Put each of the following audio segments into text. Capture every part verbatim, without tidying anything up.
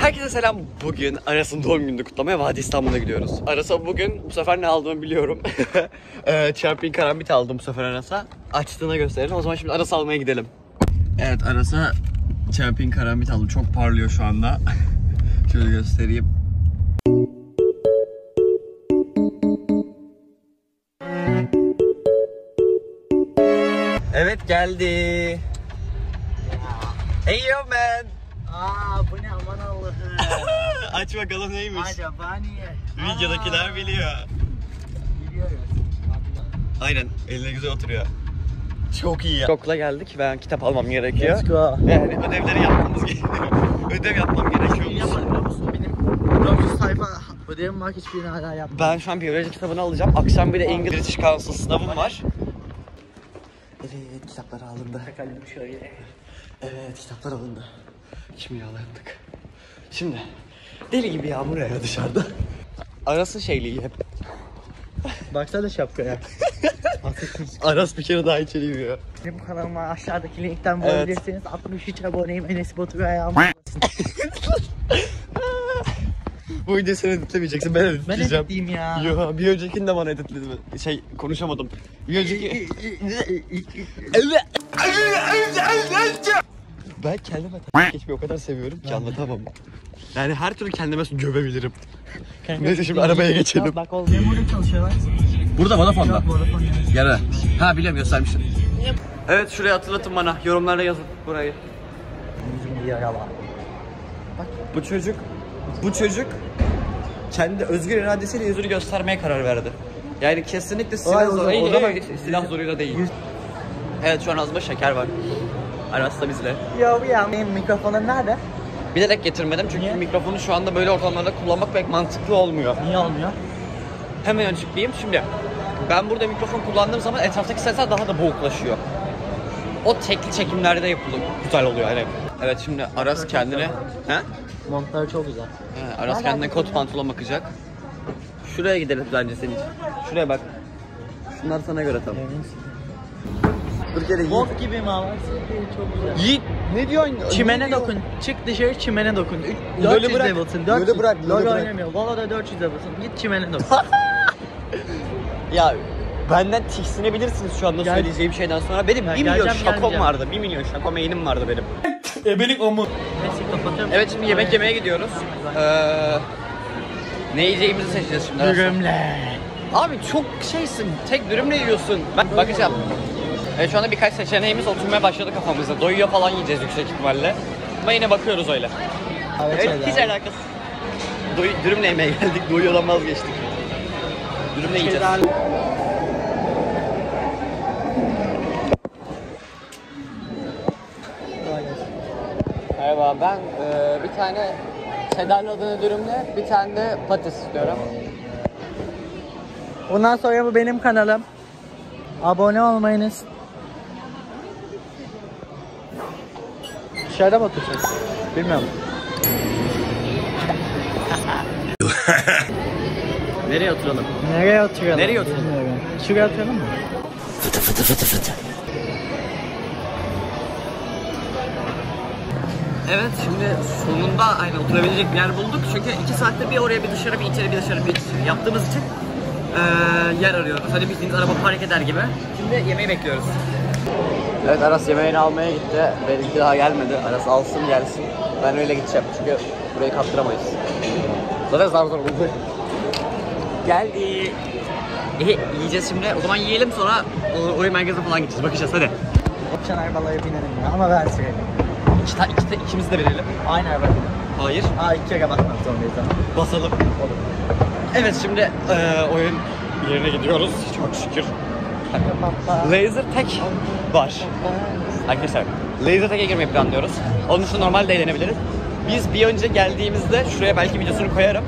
Herkese selam. Bugün Aras'ın doğum gününü kutlamaya Vadi İstanbul'a gidiyoruz. Aras'a bugün bu sefer ne aldığımı biliyorum. e, Champion karambit aldım bu sefer Aras'a. Açtığına gösterelim. O zaman şimdi Aras'ı almaya gidelim. Evet, Aras'a Champion karambit aldım. Çok parlıyor şu anda. Şöyle göstereyim. Evet, geldi. Hey yo man. Aa, bu ne aman Allah'ım. Aç bakalım neymiş. Acaba niye? Videodakiler biliyor. Biliyoruz. Aynen, eline güzel oturuyor. Çok iyi ya. Okula geldik, ben kitap almam gerekiyor. Let's go. Yani ödevleri yapmamız gerekiyor. Ödev yapmam gerekiyormuş. Yapmadım musun? Benim dört yüz sayfa ödevim var, hiçbirini hala yapmadım. Ben şu an biyoloji kitabını alacağım. Akşam bir de İngiliz British Council sınavım var. Evet, kitaplar alındı. Bakalım şöyle. Evet, kitaplar alındı. Kimyalandık. Şimdi deli gibi yağmur yağıyor dışarıda. Arası şeyliği hep. Baksana şapkaya. Aras bir kere daha içeri giriyor. Benim kanalıma aşağıdaki linkten Evet. bulabilirsiniz. altmış üç aboneyim. Enes Batur ayağım. Bu videoyu sen editlemeyeceksin, ben Ben editleyeceğim. editleyeyim ya. Yo, bir öncekini de bana editledin. Şey, konuşamadım. Bir önceki... Ben kendime t- geçmeyi o kadar seviyorum ki anlatamam. Yani her türlü kendime gövebilirim. Neyse, şimdi arabaya geçelim. Bak oğlum, benim burada çalışıyorlar. Burada Vodafone'da. Yok, Vodafone yani. Yara. Ha, biliyorum, göstermişsin. Evet, şuraya hatırlatın bana. Yorumlarda yazın burayı. Bizim yaralar. Bu çocuk, bu çocuk kendi özgür iradesiyle yüzünü göstermeye karar verdi. Yani kesinlikle silah Ay, o zoru, zaman- Ey, o zaman- ey, silah zoruyla değil. Evet, şu an ağzımda şeker var. Aras da bizle. Yo ya, benim mikrofonum nerede? Bilerek getirmedim çünkü Niye? mikrofonu şu anda böyle ortamlarda kullanmak pek mantıklı olmuyor. Niye olmuyor? Hemen açıklayayım. Şimdi ben burada mikrofon kullandığım zaman etraftaki sesler daha da boğuklaşıyor. O tekli çekimlerde yapılıyor. Güzel oluyor yani. Evet, şimdi Aras kendine... He? Montları çok güzel. He, Aras kendine kot pantolon bakacak. Şuraya gidelim bence senin için. Şuraya bak. Şunlar sana göre tam. Bir kere Yiğit. Bok gibi mi ama? Çok güzel. Yiğit ne diyorsun? Çimene Ne diyor? dokun. Çık dışarı, çimene dokun. Üç- Lol'ü dört yüz bırak. level'sın. Lol'ü dört yüz. bırak, Lol'ü LoL bırak. oynamıyor. Valo'da dört yüz level'sın. Git çimene dokun. Ya benden tiksinebilirsiniz şu anda Gel. söyleyeceğim şeyden sonra. Benim Ya, bir milyon geleceğim, şakom gelmeyeceğim. vardı. Bir milyon şako main'im vardı benim. Ebelik o mu? Neyse, kapatıyorum. Evet, şimdi yemek yemeye gidiyoruz. Ee, ne yiyeceğimizi seçeceğiz şimdi. Dürümle. Abi çok şeysin, tek dürümle yiyorsun. Ben bakacağım. Evet, şu anda birkaç seçeneğimiz oturmaya başladı kafamızda. Doyuyor falan yiyeceğiz yüksek ihtimalle. Ama yine bakıyoruz öyle. Evet, hiç alakası. Doy dürümle yemeye geldik, doyuyordan vazgeçtik. Dürümle yiyeceğiz. Merhaba, ben e, bir tane Sedar'ın adını dürümle, bir tane de patates istiyorum. Bundan sonra bu benim kanalım. Abone olmayınız. Dışarıda mı oturacağız? Bilmiyorum. Nereye oturalım? Nereye oturalım? Nereye oturalım? Bilmiyorum. Şuraya oturalım mı? Fıtı fıtı fıtı fıtı. Evet, şimdi sonunda aynı oturabilecek bir yer bulduk. Çünkü iki saatte bir oraya bir dışarı bir içeri bir dışarı bir içeri yaptığımız için ee, yer arıyoruz. Hani bildiğiniz araba park eder gibi. Şimdi yemeği bekliyoruz. Evet, Aras yemeğini almaya gitti. Benimki daha gelmedi. Aras alsın gelsin. Ben öyle gideceğim çünkü burayı kaptıramayız. Zaten zar zor oldu. Geldi. İyi, yiyeceğiz şimdi. O zaman yiyelim, sonra oraya merkeze falan gideceğiz. Bakacağız, hadi. Option arabalara binelim ya, ama ben sürelim. İki, ta, iki, ta, ikimiz de verelim. Aynı araba binelim. Hayır. Aa, iki kere basmak zorundayız ama. Basalım. Olur. Evet, şimdi e, oyun yerine gidiyoruz. Çok şükür. Laser tag var. Arkadaşlar, laser tag'e girmeyi planlıyoruz. Onun için normalde eğlenebiliriz. Biz bir önce geldiğimizde, şuraya belki videosunu koyarım.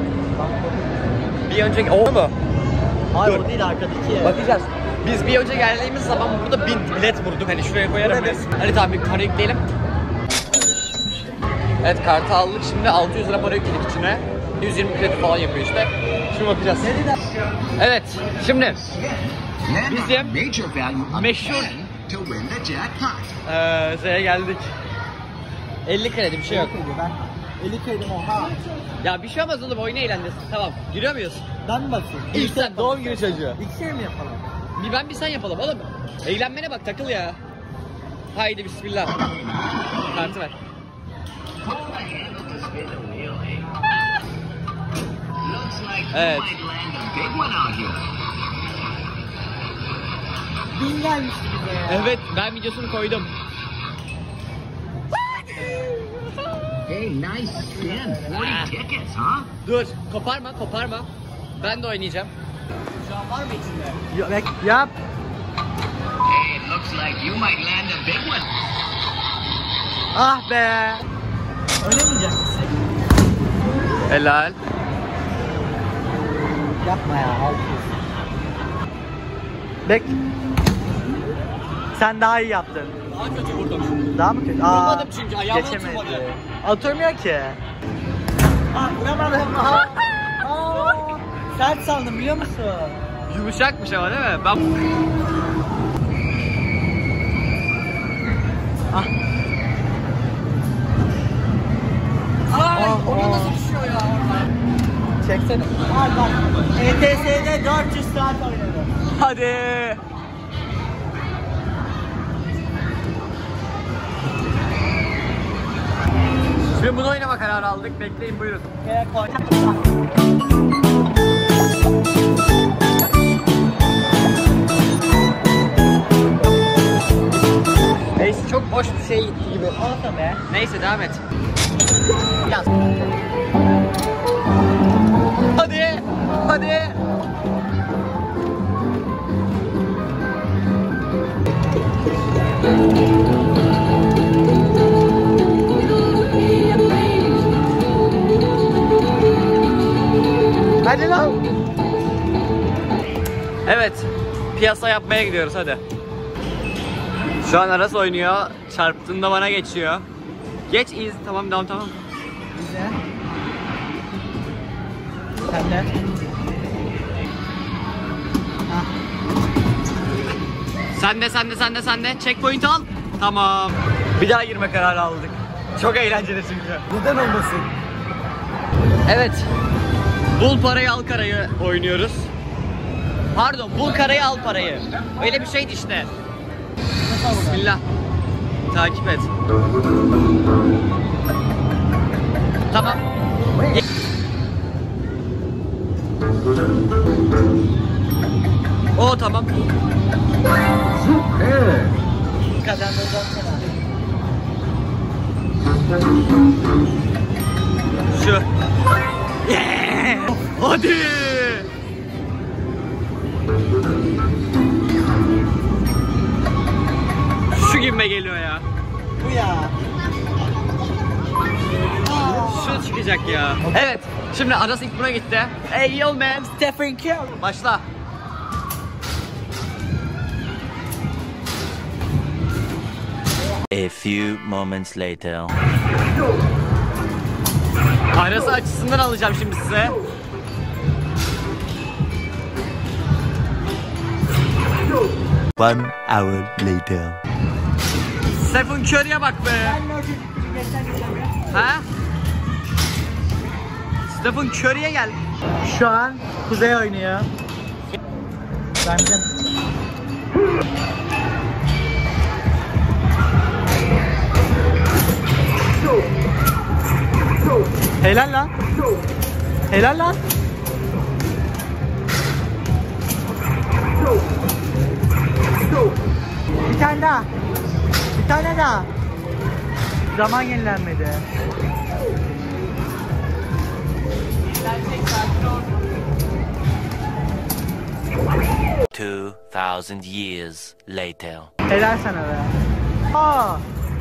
Bir önceki... Oldu mu? Hayır, Dur. o değil, arkadaki. Bakacağız. Biz bir önce geldiğimiz zaman burada bin bilet vurduk. Hani şuraya koyarım biz. Hadi tamam, bir para yükleyelim. Evet, kartı aldık. Şimdi altı yüz lira para yükledik içine. yüz yirmi kredi falan yapıyor işte. Şimdi bakacağız. Evet, şimdi bizim meşhur eee Z'ye geldik. elli kredi bir şey yok. elli kaydım oha. Ya bir şey olmaz oğlum, oyunu eğlendirsin. Tamam, giriyor muyuz? Ben mi basayım? İlk sen, doğum günü çocuğu. İlk şey mi yapalım? Bir ben bir sen yapalım oğlum. Eğlenmene bak, takıl ya. Haydi bismillah. Kartı ver. Evet. Bin gelmiş bize ya. Evet, ben videosunu koydum. Hey, nice spin. forty tickets, huh? Dur, koparma, koparma. Ben de oynayacağım. Şu an var mı içinde? Ya, bek, yap. Hey, it looks like you might land a big one. Ah be. Oynamayacak. Helal. Yapma ya. Bek. Sen daha iyi yaptın. Daha kötü vurdum. Daha mı kötü? Vurmadım çünkü, ayağımı geçemedi. atamadı. Atamıyor ki. Ah vuramadım. Aa. Aa. Sert sandım biliyor musun? Yumuşakmış ama değil mi? Ben... Ah. Ay, Ah, orada ah. nasıl düşüyor ya orada? Çeksene. Al bak. E T S'de dört yüz saat oynadım. Hadi. Şimdi bunu oynama kararı aldık. Bekleyin, buyurun. Yere koy. Neyse, çok boş bir şey gitti gibi. Olsa be. Neyse, devam et. Yaz. Hadi. Hadi. Hadi lan. Evet. Piyasa yapmaya gidiyoruz, hadi. Şu an Aras oynuyor. Çarptığında bana geçiyor. Geç iz. Tamam, tamam, tamam. Güzel. Sen de. Ah. Sen de, sen de, sen de, sen de. Checkpoint al. Tamam. Bir daha girme kararı aldık. Çok eğlenceli çünkü. Neden olmasın? Evet. Bul parayı al karayı oynuyoruz. Pardon, bul karayı al parayı. Öyle bir şeydi işte. Bismillah. Takip et. Tamam. O tamam. Kazandıracağım sana. Şu. Yeah! Hadi. Şu gibime geliyor ya. Bu ya. Şu çıkacak ya. Evet. Şimdi Aras ilk buna gitti. Hey yo man. Stephen Curry. Başla. A few moments later. Arası açısından alacağım şimdi size. One hour later. Stephen Curry'e bak be. Ha? Stephen Curry'e gel. Şu an Kuzey oynuyor. Bence. Helal lan. Helal lan. Bir tane daha. Bir tane daha. Zaman yenilenmedi. Two thousand years later. Helal sana be. Aa.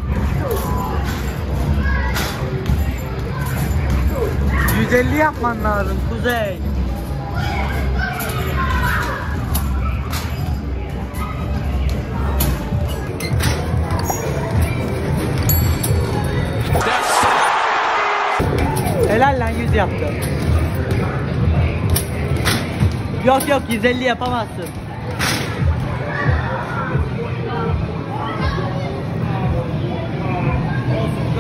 yüz elli yapman lazım Kuzey. Helal lan, yüz yaptı. Yok yok, yüz elli yapamazsın.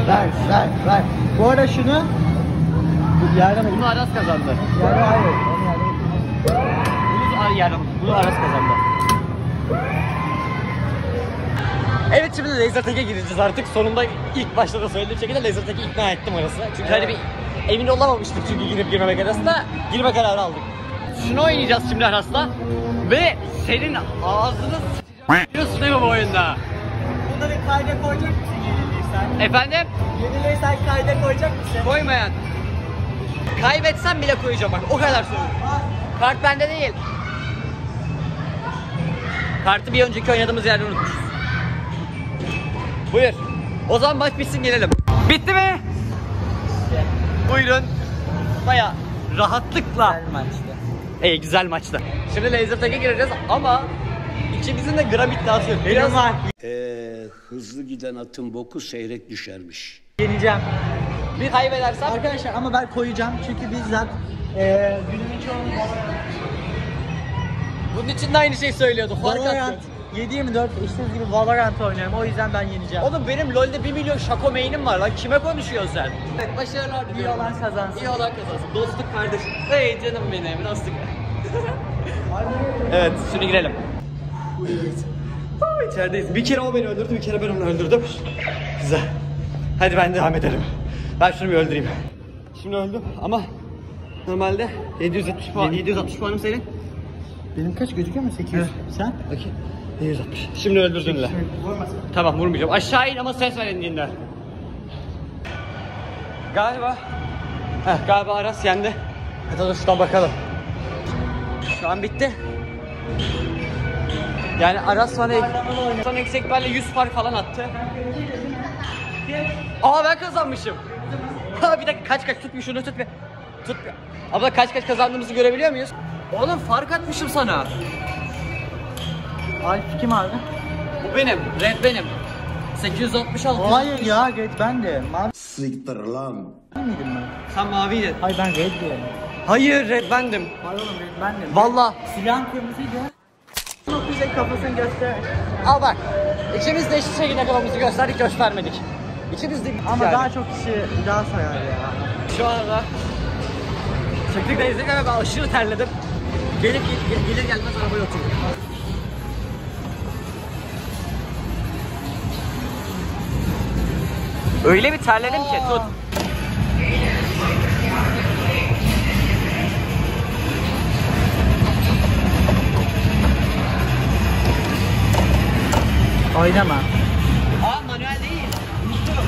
Ver, ver, ver. Bu arada şunu bu yardım Bunu Aras kazandı. Yani hayır. Onu yardım Bunu yardım. Bunu Aras kazandı. Evet, şimdi Lasertag'e gireceğiz artık. Sonunda ilk başta da söylediğim şekilde Lasertag'i ikna ettim Aras'ı. Çünkü hani bir emin olamamıştık çünkü girip girmemek arasında. Girme kararı aldık. Şunu oynayacağız şimdi Aras'la. Ve senin ağzını s***yorsun değil mi bu oyunda? Bunda bir kayda koyacak mısın yenilirsen? Efendim? Yenilirsen kayda koyacak mısın? Koymayan. Kaybetsem bile koyacağım bak, o kadar söylüyorum. Kart bende değil. Kartı bir önceki oynadığımız yerde unutmuşuz. Buyur. O zaman maç bitsin, gelelim. Bitti mi? Buyurun. Baya rahatlıkla. Güzel maçtı. İyi, güzel maçtı. Şimdi Lasertag'e gireceğiz ama ikimizin de gram iddiası yok. Biraz var. Ee, hızlı giden atın boku seyrek düşermiş. Yeneceğim. Bir kaybedersem Arkadaşlar ama ben koyacağım çünkü bizzat eee günümün çoğunu bunun için de aynı şeyi söylüyordu. Fark Valorant attı. yedi yirmi dört istediğiniz gibi Valorant oynuyorum. O yüzden ben yeneceğim. Oğlum benim LoL'de bir milyon şako main'im var lan. Kime konuşuyorsun sen? Evet, başarılar İyi diliyorum. olan kazansın. İyi olan kazansın. Dostluk kardeşim. Hey canım benim, dostluk. Evet, şimdi girelim. Aa, içerideyiz. Bir kere o beni öldürdü, bir kere ben onu öldürdüm. Güzel. Hadi ben devam edelim. Ben şunu bir öldüreyim. Şimdi öldüm ama normalde yedi yüz yetmiş puan. yedi yüz altmış puanım senin. Benim kaç gözüküyor mu? sekiz yüz. Sen? Bakayım. yedi yüz altmış. Şimdi öldürdün de. Tamam, vurmayacağım. Aşağı in ama ses ver indiğinde. Galiba. Heh, galiba Aras yendi. Hadi dur şuradan bakalım. Şu an bitti. Yani Aras bana, bana yüksek ihtimalle yüz fark falan attı. Aa, ben kazanmışım. Ha, bir dakika, kaç kaç tut bir şunu tut bir. Tut bir. Abla kaç kaç kazandığımızı görebiliyor muyuz? Oğlum fark atmışım sana. Alp kim abi? Bu benim, red benim. sekiz yüz altmış altı. Hayır ya Red ben de. Mavi Siktir lan. miydim ben? Sen maviydin. Hayır ben Red diyorum. Hayır, red bendim. Hayır oğlum Red bendim. Valla. Silahın kırmızıydı. Çok güzel kafasını göster. Al bak. İkimiz de eşit şekilde kafamızı gösterdik, göstermedik. İkimiz de Ama yani. daha çok kişi daha sayar ya. Şu anda çıktık denizde ve ben aşırı terledim. Gelip gel- gelir gelmez arabaya oturdum. Öyle bir terledim ki tut. Oynama. Aa, manuel değil. Unuttum.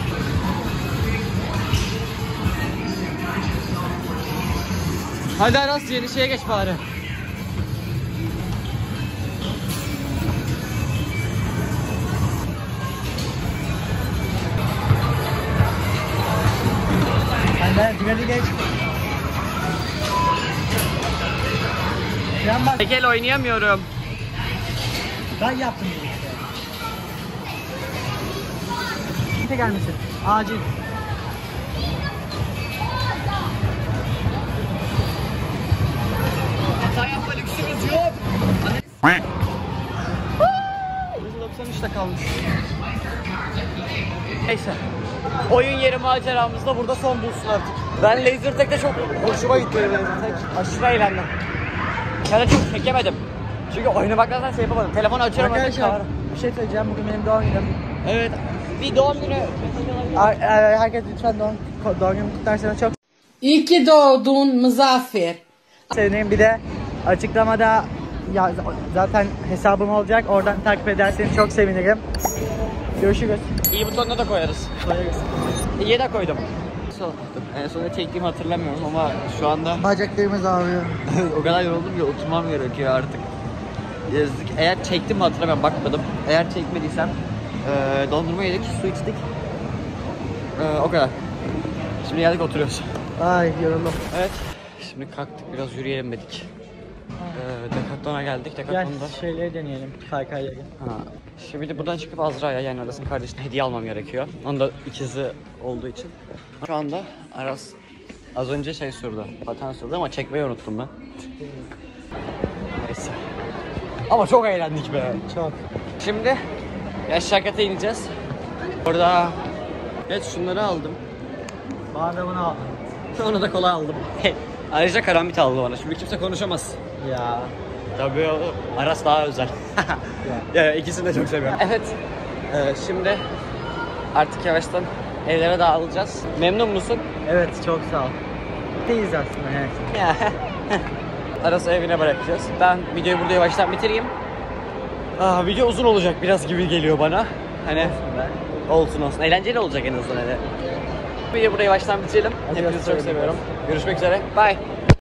Hadi Aras, yeni şeye geç bari. Ben finali geç. Ben bak Tekel oynayamıyorum. ben yaptım bu işte. Kimse gelmesin. Acil. Hata yapma lüksümüz yok. yüz doksan üçte kalmış. Neyse. Oyun yeri maceramız da burada son bulsun artık. Ben Lasertag'de çok hoşuma gitti benim Lasertag. Aşırı eğlendim. Yani çok çekemedim. Çünkü oynamaktan şey yapamadım. Telefonu açıyorum. Arkadaşlar bir şey söyleyeceğim. Bugün benim doğum günüm. Evet. Bir doğum günü. Ar- er- Herkes lütfen doğum, doğum günümü kutlarsanız çok İyi ki doğdun Muzaffer. sevinirim. Bir de açıklamada ya, zaten hesabım olacak. Oradan takip ederseniz çok sevinirim. Görüşürüz. İyi butonuna da koyarız. İyiye de koydum. En son çektiğimi hatırlamıyorum ama şu anda Bacaklarımız ağrıyor. o kadar yoruldum ki oturmam gerekiyor artık. Yazık. Eğer çektim mi hatırlamıyorum, bakmadım. Eğer çekmediysem e, dondurma yedik, su içtik. E, o kadar. Şimdi geldik oturuyoruz. Ay yoruldum. Evet. Şimdi kalktık, biraz yürüyelim dedik. E, Decathlon'a geldik. Gel Decathlon'da. şeyleri deneyelim. Kaykayları. Ha. Şimdi buradan çıkıp Azra'ya, yani Aras'ın kardeşine hediye almam gerekiyor. Onun da ikizi olduğu için. Şu anda Aras az önce şey sürdü, paten sürdü ama çekmeyi unuttum ben. Neyse. Ama çok eğlendik be. Çok. Şimdi Yaşar Kat'a ineceğiz. Orada Evet, şunları aldım. Bana da bunu aldım. Onu da kola aldım. Ayrıca karambit aldı bana. Şimdi kimse konuşamaz. Ya. Tabii o Aras daha özel. ya. ya ikisini de çok seviyorum. Evet. Ee, şimdi artık yavaştan evlere dağılacağız. Memnun musun? Evet, çok sağ ol. Değiliz aslında, evet. Ya. Aras'ı evine bırakacağız. Ben videoyu burada yavaştan bitireyim. Aa, video uzun olacak biraz gibi geliyor bana. Hani olsun olsun. Eğlenceli olacak en azından hani. Videoyu burada yavaştan bitirelim. Hadi Hepinizi çok görüşürüz. seviyorum. Görüşmek üzere. Bye.